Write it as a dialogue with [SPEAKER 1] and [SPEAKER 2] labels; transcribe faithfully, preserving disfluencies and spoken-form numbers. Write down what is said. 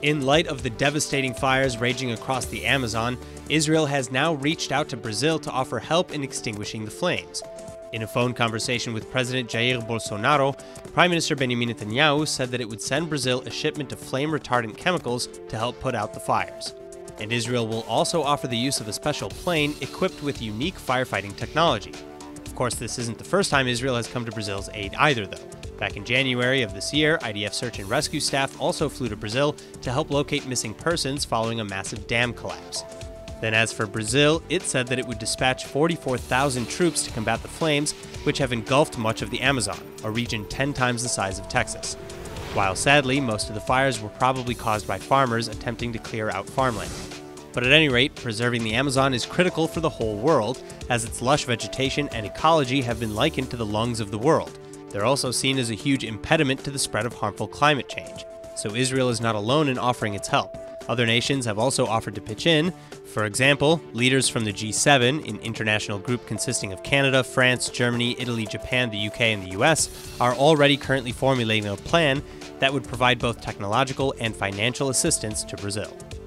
[SPEAKER 1] In light of the devastating fires raging across the Amazon, Israel has now reached out to Brazil to offer help in extinguishing the flames. In a phone conversation with President Jair Bolsonaro, Prime Minister Benjamin Netanyahu said that it would send Brazil a shipment of flame-retardant chemicals to help put out the fires. And Israel will also offer the use of a special plane equipped with unique firefighting technology. Of course, this isn't the first time Israel has come to Brazil's aid either, though. Back in January of this year, I D F search and rescue staff also flew to Brazil to help locate missing persons following a massive dam collapse. Then as for Brazil, it said that it would dispatch forty-four thousand troops to combat the flames, which have engulfed much of the Amazon, a region ten times the size of Texas. While sadly, most of the fires were probably caused by farmers attempting to clear out farmland. But at any rate, preserving the Amazon is critical for the whole world, as its lush vegetation and ecology have been likened to the lungs of the world. They're also seen as a huge impediment to the spread of harmful climate change. So Israel is not alone in offering its help. Other nations have also offered to pitch in. For example, leaders from the G seven, an international group consisting of Canada, France, Germany, Italy, Japan, the U K, and the U S, are already currently formulating a plan that would provide both technological and financial assistance to Brazil.